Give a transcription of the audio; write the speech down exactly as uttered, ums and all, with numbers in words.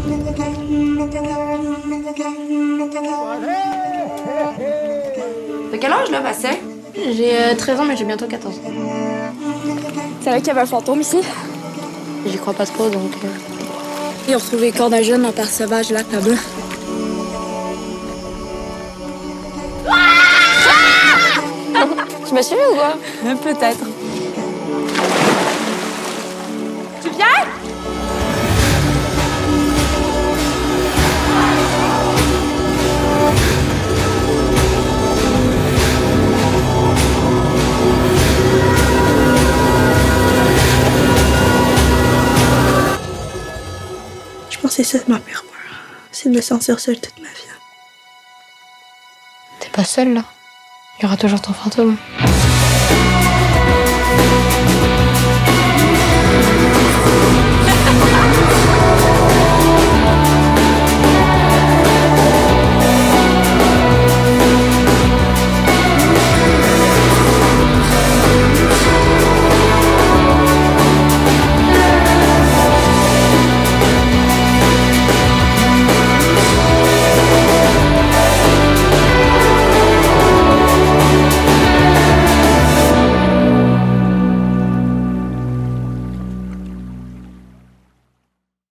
T'as quel âge, là, Bastien? J'ai euh, treize ans, mais j'ai bientôt quatorze ans. C'est vrai qu'il y avait un fantôme ici? J'y crois pas trop, donc... Euh... Ils ont retrouvé les corps d'un jeune en terre sauvage, là, là-bas. Tu m'as suivi ou quoi? Euh, Peut-être. Tu viens? Je pense que c'est ça ma pire peur. C'est de me sentir seule toute ma vie. T'es pas seule, là. Il y aura toujours ton fantôme.